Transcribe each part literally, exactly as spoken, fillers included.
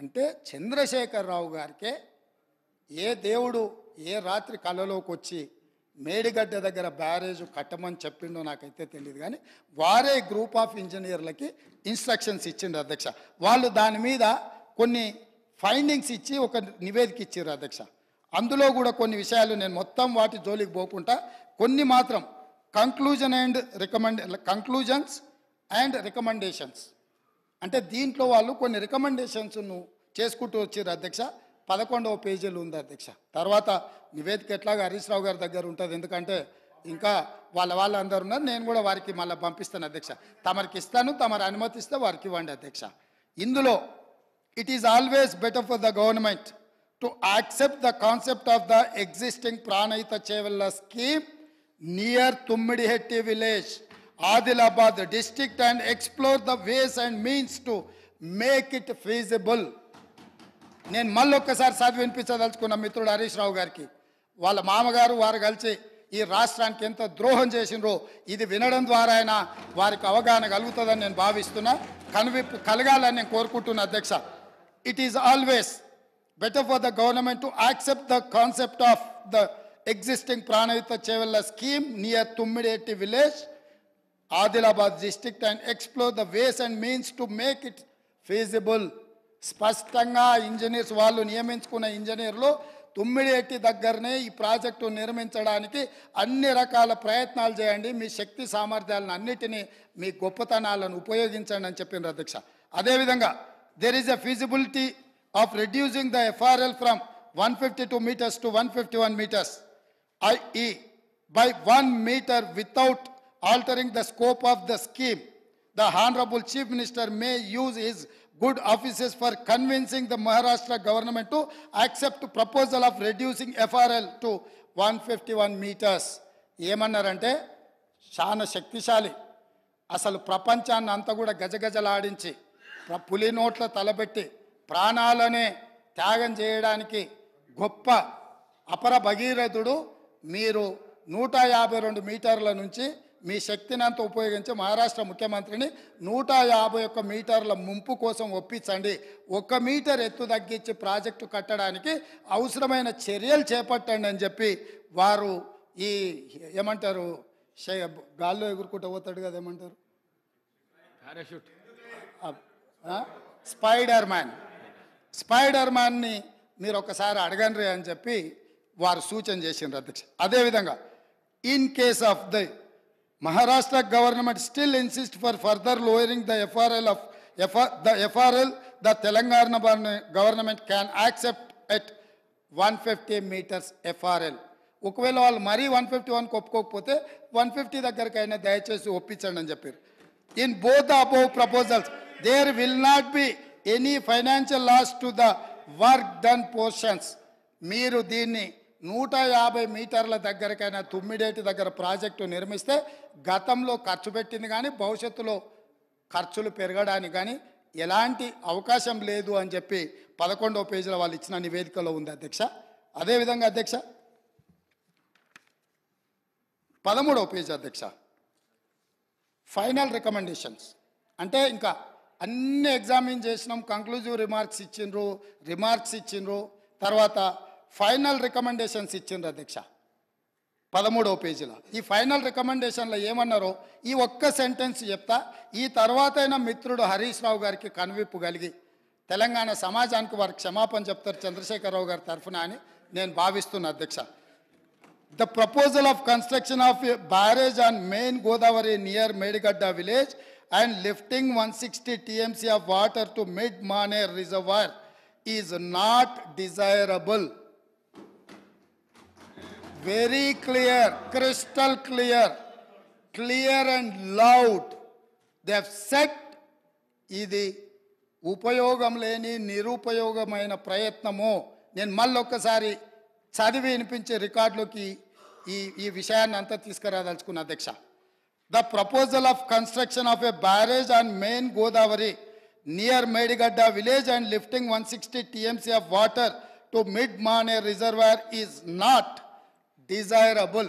అంటే చంద్రశేఖరరావు గారికే ఏ దేవుడు ఏ రాత్రి కళ్ళలోకి వచ్చి మేడిగడ్డ దగ్గర బ్యారేజ్ కట్టమని చెప్పిండో నాకైతే తెలియదు, కానీ వారే గ్రూప్ ఆఫ్ ఇంజనీర్లకి ఇన్స్ట్రక్షన్స్ ఇచ్చిండు అధ్యక్ష. వాళ్ళు దాని మీద కొన్ని ఫైండింగ్స్ ఇచ్చి ఒక నివేదిక ఇచ్చారు అధ్యక్ష. అందులో కూడా కొన్ని విషయాలు నేను మొత్తం వాటి జోలికి పోకుండా కొన్ని మాత్రం conclusion and recommend conclusions and recommendations అంటే దీంట్లో వాళ్ళు కొన్ని రికమెండేషన్స్ను చేసుకుంటూ వచ్చారు అధ్యక్ష. పదకొండవ పేజీలు ఉంది అధ్యక్ష. తర్వాత నివేదిక ఎట్లాగా హరీష్ రావు గారి దగ్గర ఉంటుంది, ఎందుకంటే ఇంకా వాళ్ళ వాళ్ళందరూ ఉన్నారు. నేను కూడా వారికి మళ్ళీ పంపిస్తాను అధ్యక్ష. తమరికి ఇస్తాను, తమరు అనుమతిస్తే వారికి ఇవ్వండి అధ్యక్ష. ఇందులో it is always better for the government to accept the concept of the existing Pranahita Chevella scheme near Tummidihatti village, Adilabad district and explore the ways and means to make it feasible. నేను మళ్ళీ ఒక్కసారి చదివి వినిపించదలుచుకున్న మిత్రుడు హరీష్ రావు గారికి, వాళ్ళ మామగారు వారు కలిసి ఈ రాష్ట్రానికి ఎంత ద్రోహం చేసినరో ఇది వినడం ద్వారా అయినా వారికి అవగాహన కలుగుతుందని నేను భావిస్తున్నా, కనువిప్పు కలగాలని నేను కోరుకుంటున్నా అధ్యక్ష. It is always better for the government to accept the concept of the existing Pranavita Chevella scheme near Tummidetti village, Adilabad district, and explore the ways and means to make it feasible. స్పష్టంగా engineers వాళ్ళు నియమించుకున్న ఇంజనీర్లు తుమ్మిడిహెట్టి దగ్గరనే ఈ project నిర్మించడానికి అన్ని రకాల ప్రయత్నాలు చేయండి, మీ శక్తి సామర్థ్యాలను అన్నిటినీ మీ గొప్పతనాలను ఉపయోగించండి అని చెప్పిండ్రు అధ్యక్ష. అదేవిధంగా there is a feasibility of reducing the F R L from one hundred fifty-two meters to one hundred fifty-one meters, that is by one meter without altering the scope of the scheme. The Honorable Chief Minister may use his good offices for convincing the Maharashtra government to accept the proposal of reducing F R L to one hundred fifty-one meters. ఏమన్నారంటే చాలా శక్తిశాలి, అసలు ప్రపంచాన్ని అంతా కూడా గజగజలాడించి పులి నోట్ల తలబెట్టి ప్రాణాలనే త్యాగం చేయడానికి గొప్ప అపర భగీరథుడు. మీరు నూట యాభై రెండు మీటర్ల నుంచి మీ శక్తిని అంతా ఉపయోగించి మహారాష్ట్ర ముఖ్యమంత్రిని నూట యాభై ఒక్క మీటర్ల ముంపు కోసం ఒప్పించండి, ఒక్క మీటర్ ఎత్తు తగ్గించి ప్రాజెక్టు కట్టడానికి అవసరమైన చర్యలు చేపట్టండి అని చెప్పి వారు ఈ ఏమంటారు గాల్లో ఎగురుకుంటూ పోతాడు కదా, ఏమంటారు పారాషూట్, స్పైడర్ మ్యాన్ స్పైడర్ మ్యాన్ని మీరు ఒకసారి అడగండి అని చెప్పి వారు సూచన చేసిండ్రు అధ్యక్ష. అదేవిధంగా in case of the Maharashtra government still insist for further lowering the FRL of the FRL the Telangana government can accept at one fifty metres FRL. ఒకవేళ వాళ్ళు మరీ వన్ ఫిఫ్టీ వన్కి ఒప్పుకోకపోతే వన్ ఫిఫ్టీ దగ్గరకైనా దయచేసి ఒప్పించండి అని చెప్పారు. In both the above proposals there will not be any financial loss to the work done portions. మీరు దీన్ని నూట యాభై మీటర్ల దగ్గరకైనా తుమ్మిడేటి దగ్గర ప్రాజెక్టు నిర్మిస్తే గతంలో ఖర్చు పెట్టింది కానీ భవిష్యత్తులో ఖర్చులు పెరగడానికి కానీ ఎలాంటి అవకాశం లేదు అని చెప్పి పదకొండవ పేజీలో వాళ్ళు ఇచ్చిన నివేదికలో ఉంది అధ్యక్ష. అదేవిధంగా అధ్యక్ష పదమూడవ పేజీ అధ్యక్ష ఫైనల్ రికమెండేషన్స్ అంటే ఇంకా అన్ని ఎగ్జామిన్ చేసినాం, కంక్లూజివ్ రిమార్క్స్ ఇచ్చిండ్రు, రిమార్క్స్ ఇచ్చిండ్రు, తర్వాత ఫైనల్ రికమెండేషన్స్ ఇచ్చిండ్రు అధ్యక్ష పదమూడవ పేజీలో. ఈ ఫైనల్ రికమెండేషన్లో ఏమన్నారో ఈ ఒక్క సెంటెన్స్ చెప్తా, ఈ తర్వాత అయినా మిత్రుడు హరీష్ రావు గారికి కనువిప్పు కలిగి తెలంగాణ సమాజానికి వారికి క్షమాపణ చెప్తారు చంద్రశేఖరరావు గారి తరఫున అని నేను భావిస్తున్నా అధ్యక్ష. The proposal of construction of a barrage on main Godavari near Medigadda village and lifting one hundred sixty T M C of water to mid-Maner reservoir is not desirable. Very clear, crystal clear, clear and loud. They have said, ఇది ఉపయోగం లేని నిరుపయోగమైన ప్రయత్నము. నేను మళ్ళీ ఒక్కసారి చదివి వినిపించే రికార్డులోకి ఈ ఈ విషయాన్ని అంతా తీసుకురాదలుచుకున్న అధ్యక్ష. The proposal of construction of a barrage on main Godavari near Medigadda village and lifting one hundred sixty T M C of water to mid-Maner reservoir is not desirable.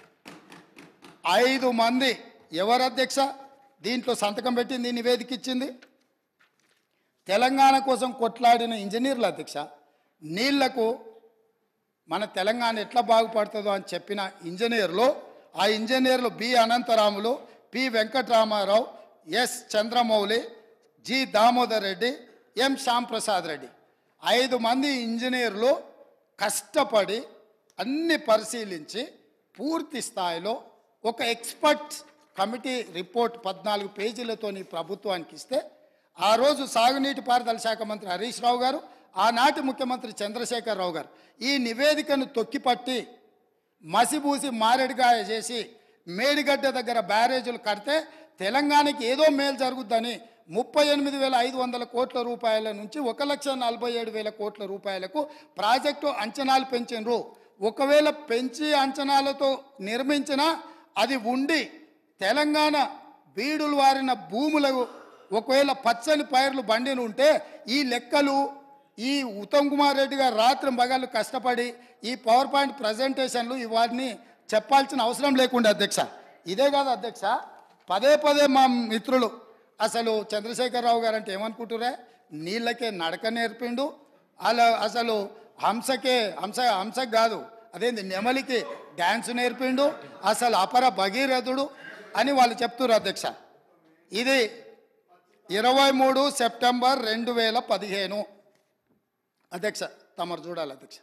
ఐదు మంది ఎవరు అధ్యక్ష దీంట్లో సంతకం పెట్టింది, నివేదిక ఇచ్చింది? తెలంగాణ కోసం కొట్లాడిన ఇంజనీర్ల అధ్యక్ష, నీళ్లకు మన తెలంగాణ ఎట్లా బాగుపడుతుందో అని చెప్పిన ఇంజనీర్లు, ఆ ఇంజనీర్లు B Anantaramulu, P Venkataramarao, S Chandramouli, G Damodar Reddy, M Shyamprasad Reddy, ఐదు మంది ఇంజనీర్లు కష్టపడి అన్ని పరిశీలించి పూర్తి స్థాయిలో ఒక ఎక్స్పర్ట్ కమిటీ రిపోర్ట్ పద్నాలుగు పేజీలతోని ప్రభుత్వానికి ఇస్తే, ఆ రోజు సాగునీటి పారుదల శాఖ మంత్రి హరీష్ రావు గారు, ఆనాటి ముఖ్యమంత్రి చంద్రశేఖరరావు గారు ఈ నివేదికను తొక్కిపట్టి మసిబూసి మారేడుగాయ చేసి మేడిగడ్డ దగ్గర బ్యారేజీలు కడితే తెలంగాణకి ఏదో మేలు జరుగుద్దని ముప్పై ఎనిమిది వేల ఐదు వందల కోట్ల రూపాయల నుంచి ఒక లక్ష నలభై ఏడు వేల కోట్ల రూపాయలకు ప్రాజెక్టు అంచనాలు పెంచినరు. ఒకవేళ పెంచి అంచనాలతో నిర్మించిన అది ఉండి తెలంగాణ బీడులు వారిన భూములకు ఒకవేళ పచ్చని పైర్లు బండిని ఉంటే ఈ లెక్కలు ఈ ఉత్తమ్ కుమార్ రెడ్డి గారు రాత్రి పగళ్ళు కష్టపడి ఈ పవర్ పాయింట్ ప్రజెంటేషన్లు ఇవన్నీ చెప్పాల్సిన అవసరం లేకుండా అధ్యక్ష. ఇదే కాదు అధ్యక్ష, పదే పదే మా మిత్రులు అసలు చంద్రశేఖరరావు గారు అంటే ఏమనుకుంటురే, నీళ్ళకే నడక నేర్పిండు, అలా అసలు హంసకే హంస హంసకు కాదు అదేంది నెమలికి డ్యాన్స్ నేర్పిండు, అసలు అపర భగీరథుడు అని వాళ్ళు చెప్తున్నారు అధ్యక్ష. ఇది ఇరవై మూడు సెప్టెంబర్ రెండు వేల పదిహేను అధ్యక్ష. తమరు చూడాలి అధ్యక్ష,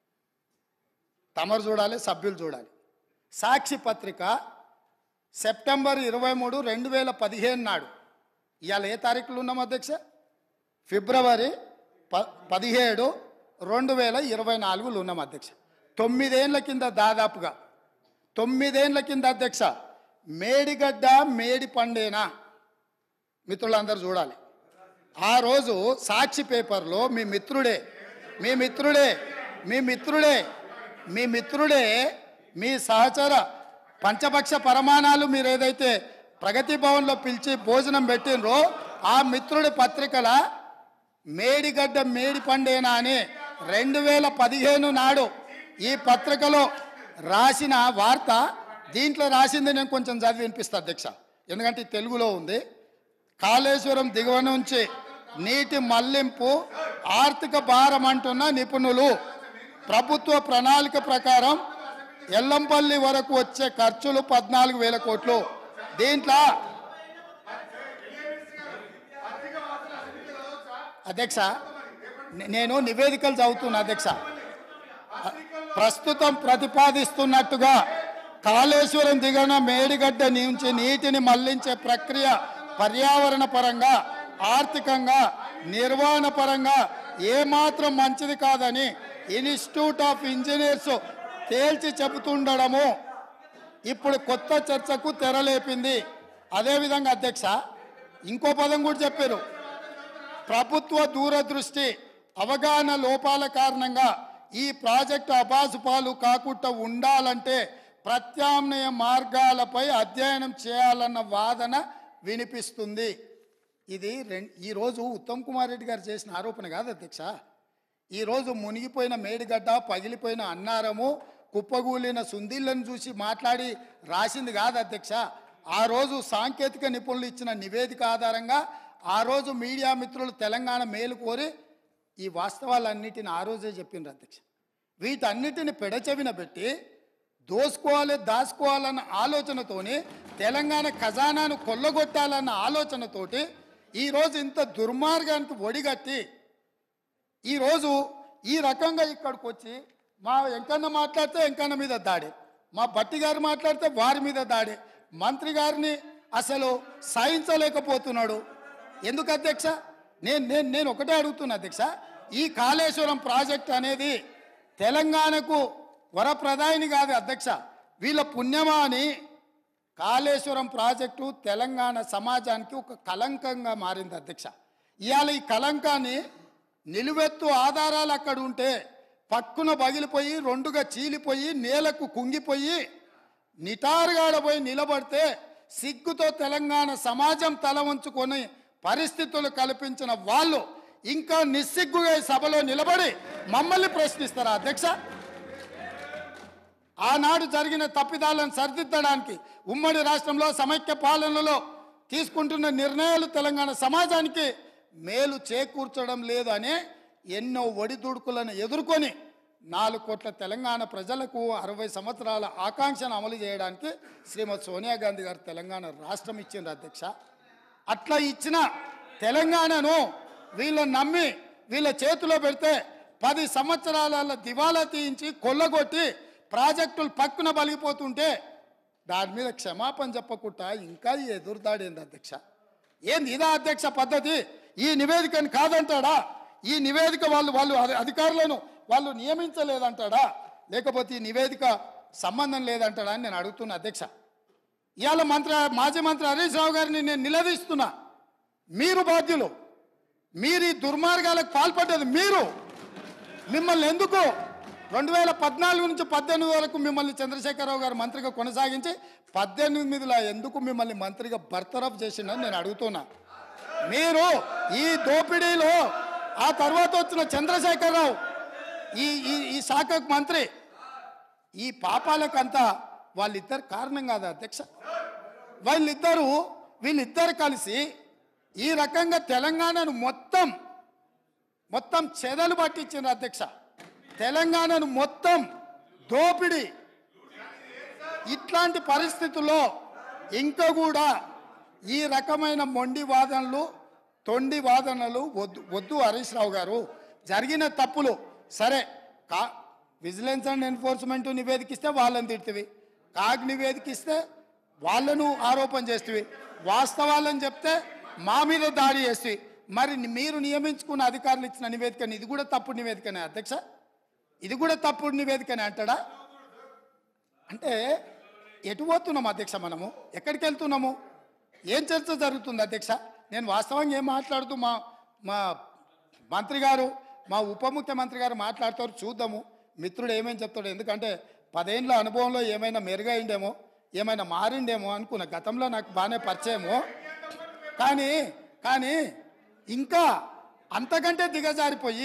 తమరు చూడాలి, సభ్యులు చూడాలి. సాక్షి పత్రిక సెప్టెంబర్ ఇరవై మూడు రెండు వేల పదిహేను నాడు, ఇవాళ ఏ తారీఖులు ఉన్నాం అధ్యక్ష, ఫిబ్రవరి ప పదిహేడు రెండు వేల ఇరవై నాలుగులు ఉన్నాం అధ్యక్ష. తొమ్మిదేళ్ల కింద దాదాపుగా తొమ్మిదేళ్ల కింద అధ్యక్ష మేడిగడ్డ మేడి పండేనా మిత్రులందరూ చూడాలి. ఆ రోజు సాక్షి పేపర్లో మీ మిత్రుడే మీ మిత్రుడే మీ మిత్రుడే మీ మిత్రుడే మీ సహచర పంచపక్ష పరమాణాలు మీరు ఏదైతే ప్రగతి భవన్లో పిలిచి భోజనం పెట్టినరో ఆ మిత్రుడి పత్రికల మేడిగడ్డ మేడి పండేనా అని రెండు వేల పదిహేను నాడు ఈ పత్రికలో రాసిన వార్త, దీంట్లో రాసింది నేను కొంచెం చదివి వినిపిస్తా అధ్యక్ష, ఎందుకంటే తెలుగులో ఉంది. కాళేశ్వరం దిగువ నుంచి నీటి మళ్లింపు ఆర్థిక భారం అంటున్న నిపుణులు, ప్రభుత్వ ప్రణాళిక ప్రకారం ఎల్లంపల్లి వరకు వచ్చే ఖర్చులు పద్నాలుగు వేల కోట్లు. దీంట్లో అధ్యక్ష నేను నివేదికలు చదువుతున్నా అధ్యక్ష. ప్రస్తుతం ప్రతిపాదిస్తున్నట్టుగా కాళేశ్వరం దిగువన మేడిగడ్డ నుంచి నీటిని మళ్లించే ప్రక్రియ పర్యావరణ పరంగా, ఆర్థికంగా, నిర్వహణ పరంగా ఏమాత్రం మంచిది కాదని ఇన్స్టిట్యూట్ ఆఫ్ ఇంజనీర్స్ తేల్చి చెబుతుండడము ఇప్పుడు కొత్త చర్చకు తెరలేపింది. అదేవిధంగా అధ్యక్ష ఇంకో పదం కూడా చెప్పారు, ప్రభుత్వ దూరదృష్టి అవగాహన లోపాల కారణంగా ఈ ప్రాజెక్టు అబాసుపాలు కాకుండా ఉండాలంటే ప్రత్యామ్నాయ మార్గాలపై అధ్యయనం చేయాలన్న వాదన వినిపిస్తుంది. ఇది రెం ఈరోజు ఉత్తమ్ కుమార్ రెడ్డి గారు చేసిన ఆరోపణ కాదు అధ్యక్ష. ఈరోజు మునిగిపోయిన మేడిగడ్డ, పగిలిపోయిన అన్నారము, కుప్పగూలిన సుందీళ్లను చూసి మాట్లాడి రాసింది కాదు అధ్యక్ష. ఆ రోజు సాంకేతిక నిపుణులు ఇచ్చిన నివేదిక ఆధారంగా ఆ రోజు మీడియా మిత్రులు తెలంగాణ మేలు కోరి ఈ వాస్తవాలన్నిటిని ఆ రోజే చెప్పిండ్రు అధ్యక్ష. వీటన్నిటిని పెడచెవిన పెట్టి దోసుకోవాలి, దాచుకోవాలన్న ఆలోచనతోని, తెలంగాణ ఖజానాను కొల్లగొట్టాలన్న ఆలోచనతోటి ఈరోజు ఇంత దుర్మార్గానికి ఒడిగట్టి ఈరోజు ఈ రకంగా ఇక్కడికి వచ్చి మా వెంకన్న మాట్లాడితే వెంకన్న మీద దాడి, మా భట్టి గారు మాట్లాడితే వారి మీద దాడి, మంత్రి గారిని అసలు సహించలేకపోతున్నాడు. ఎందుకు అధ్యక్ష? నేను నేను నేను ఒకటే అడుగుతున్నా అధ్యక్ష, ఈ కాళేశ్వరం ప్రాజెక్ట్ అనేది తెలంగాణకు వరప్రదాయిని కాదు అధ్యక్ష, వీళ్ళ పుణ్యమా అని కాళేశ్వరం ప్రాజెక్టు తెలంగాణ సమాజానికి ఒక కలంకంగా మారింది అధ్యక్ష. ఇవాళ ఈ కలంకాన్ని నిలువెత్తు ఆధారాలు అక్కడ ఉంటే పక్కున పగిలిపోయి రెండుగా చీలిపోయి నేలకు కుంగిపోయి నిటారుగాడపోయి నిలబడితే సిగ్గుతో తెలంగాణ సమాజం తల వంచుకొని పరిస్థితులు కల్పించిన వాళ్ళు ఇంకా నిస్సిగ్గుగా సభలో నిలబడి మమ్మల్ని ప్రశ్నిస్తారా అధ్యక్ష? ఆనాడు జరిగిన తప్పిదాలను సరిదిద్దడానికి ఉమ్మడి రాష్ట్రంలో సమైక్య పాలనలో తీసుకుంటున్న నిర్ణయాలు తెలంగాణ సమాజానికి మేలు చేకూర్చడం లేదు అనే ఎన్నో ఒడిదుడుకులను ఎదుర్కొని నాలుగు కోట్ల తెలంగాణ ప్రజలకు అరవై సంవత్సరాల ఆకాంక్షను అమలు చేయడానికి శ్రీమతి సోనియా గాంధీ గారు తెలంగాణ రాష్ట్రం ఇచ్చింది అధ్యక్ష. అట్లా ఇచ్చిన తెలంగాణను వీళ్ళని నమ్మి వీళ్ళ చేతిలో పెడితే పది సంవత్సరాల దివాలా తీయించి కొల్లగొట్టి ప్రాజెక్టులు పక్కున బలిగిపోతుంటే దాని మీద క్షమాపణ చెప్పకుండా ఇంకా ఎదురుదాడేంది అధ్యక్ష. ఏంది ఇదా అధ్యక్ష పద్ధతి? ఈ నివేదికని కాదంటాడా? ఈ నివేదిక వాళ్ళు వాళ్ళు అధికారులను వాళ్ళు నియమించలేదంటాడా? లేకపోతే ఈ నివేదిక సంబంధం లేదంటాడా అని నేను అడుగుతున్నా అధ్యక్ష. ఇవాళ మంత్రి మాజీ మంత్రి హరీష్ రావు గారిని నేను నిలదీస్తున్నా. మీరు బాధ్యులు, మీరు ఈ దుర్మార్గాలకు పాల్పడ్డది మీరు. మిమ్మల్ని ఎందుకు రెండు వేల పద్నాలుగు నుంచి పద్దెనిమిది వరకు మిమ్మల్ని చంద్రశేఖరరావు గారు మంత్రిగా కొనసాగించి పద్దెనిమిదిలో ఎందుకు మిమ్మల్ని మంత్రిగా బర్తరఫ్ చేసిండని నేను అడుగుతున్నా. మీరు ఈ దోపిడీలో ఆ తర్వాత వచ్చిన చంద్రశేఖరరావు ఈ ఈ శాఖకు మంత్రి, ఈ పాపాలకంతా వాళ్ళిద్దరు కారణం కాదా అధ్యక్ష? వాళ్ళిద్దరూ వీళ్ళిద్దరు కలిసి ఈ రకంగా తెలంగాణను మొత్తం మొత్తం చెదలు పట్టించింది అధ్యక్ష. తెలంగాణను మొత్తం దోపిడి. ఇట్లాంటి పరిస్థితుల్లో ఇంకా కూడా ఈ రకమైన మొండి వాదనలు తొండి వాదనలు వద్దు వద్దు హరీష్ రావు గారు. జరిగిన తప్పులు సరే, కా విజిలెన్స్ అండ్ ఎన్ఫోర్స్మెంట్ నివేదికిస్తే వాళ్ళని తిడుతుంది, కాగ్ నివేదికిస్తే వాళ్ళను ఆరోపణ చేస్తుంది, వాస్తవాలను చెప్తే మా మీద దాడి చేస్తుంది. మరి మీరు నియమించుకున్న అధికారులు ఇచ్చిన నివేదికని ఇది కూడా తప్పుడు నివేదికనే అధ్యక్ష? ఇది కూడా తప్పుడు నివేదికనే అంటాడా? అంటే ఎటు పోతున్నాము అధ్యక్ష? మనము ఎక్కడికి వెళ్తున్నాము? ఏం చర్చ జరుగుతుంది అధ్యక్ష? నేను వాస్తవంగా ఏం మాట్లాడుతూ మా మా మంత్రి గారు మా ఉప ముఖ్యమంత్రి గారు మాట్లాడతారు, చూద్దాము మిత్రుడు ఏమేమి చెప్తాడు. ఎందుకంటే పదేళ్ళ అనుభవంలో ఏమైనా మెరుగైండేమో, ఏమైనా మారిండేమో అనుకున్న. గతంలో నాకు బాగానే పరిచయమో, కానీ కానీ ఇంకా అంతకంటే దిగజారిపోయి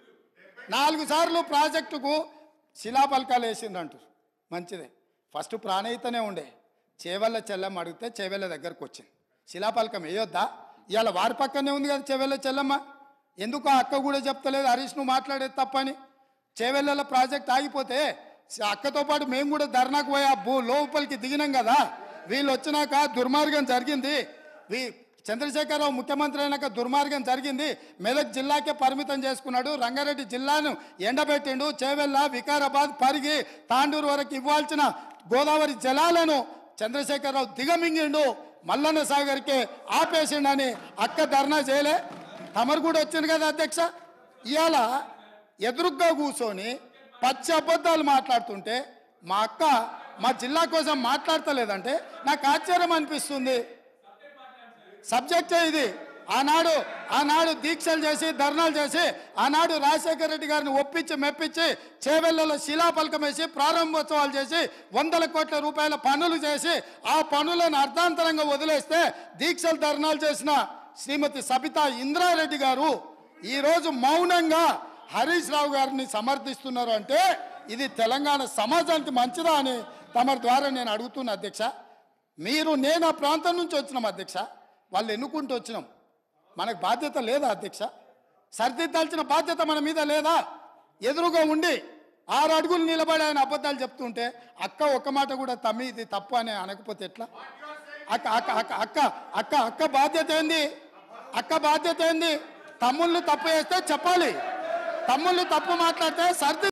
నాలుగు సార్లు ప్రాజెక్టుకు శిలాపలకాలు వేసిందంటారు. మంచిదే, ఫస్ట్ ప్రాణహితనే ఉండే, చేవెళ్ళ చెల్లమ్మ అడిగితే చేవెళ్ళ దగ్గరకు వచ్చింది. శిలాపలకం వేయొద్దా? ఇవాళ వారి పక్కనే ఉంది కదా చేవెళ్ళ చెల్లమ్మ. ఎందుకు ఆ అక్క కూడా చెప్తలేదు హరీష్ నువ్వు మాట్లాడేది తప్పని? చేవెళ్ళ ప్రాజెక్ట్ ఆగిపోతే అక్కతో పాటు మేము కూడా ధర్నాకు పోయి ఆ భూ లోపలికి దిగినాం కదా. వీళ్ళు వచ్చినాక దుర్మార్గం జరిగింది, వీ చంద్రశేఖరరావు ముఖ్యమంత్రి అయినాక దుర్మార్గం జరిగింది, మెదక్ జిల్లాకే పరిమితం చేసుకున్నాడు, రంగారెడ్డి జిల్లాను ఎండబెట్టిండు, చేవెళ్ళ వికారాబాద్ పరిగి తాండూరు వరకు ఇవ్వాల్సిన గోదావరి జలాలను చంద్రశేఖరరావు దిగమింగిండు, మల్లన్న సాగర్కే ఆపేసిండని అక్క ధర్నా చేయలే? తమరు కూడా వచ్చింది కదా అధ్యక్ష. ఇవాళ ఎదురుగ్గా కూర్చొని పచ్చి అబద్ధాలు మాట్లాడుతుంటే మా అక్క మా జిల్లా కోసం మాట్లాడతలేదంటే నాకు ఆశ్చర్యం అనిపిస్తుంది. సబ్జెక్టే ఇది. ఆనాడు ఆనాడు దీక్షలు చేసి ధర్నాలు చేసి ఆనాడు రాజశేఖర రెడ్డి గారిని ఒప్పించి మెప్పించి చేవెళ్ళలో శిలాపలకం వేసి ప్రారంభోత్సవాలు చేసి వందల కోట్ల రూపాయల పనులు చేసి ఆ పనులను అర్ధాంతరంగా వదిలేస్తే దీక్షలు ధర్నాలు చేసిన శ్రీమతి సబితా ఇంద్రారెడ్డి గారు ఈరోజు మౌనంగా హరీష్ రావు గారిని సమర్థిస్తున్నారు అంటే ఇది తెలంగాణ సమాజానికి మంచిదా అని తమ ద్వారా నేను అడుగుతున్నా అధ్యక్ష. మీరు నేను ఆ ప్రాంతం నుంచి వచ్చినాం అధ్యక్ష, వాళ్ళు ఎన్నుకుంటూ వచ్చినాం, మనకు బాధ్యత లేదా అధ్యక్ష? సరిదిద్దాల్సిన బాధ్యత మన మీద లేదా? ఎదురుగా ఉండి ఆరు అడుగులు నిలబడి ఆయన అబద్ధాలు చెప్తుంటే అక్క ఒక్క మాట కూడా తమ్మి ఇది తప్పు అని అనకపోతే ఎట్లా? అక్క అక్క అక్క అక్క అక్క అక్క బాధ్యత ఏంది? అక్క బాధ్యత ఏంది? తమ్ముళ్ళు తప్పు చేస్తే చెప్పాలి, తమ్ముళ్ళు తప్పు మాట్లాడితే సర్ది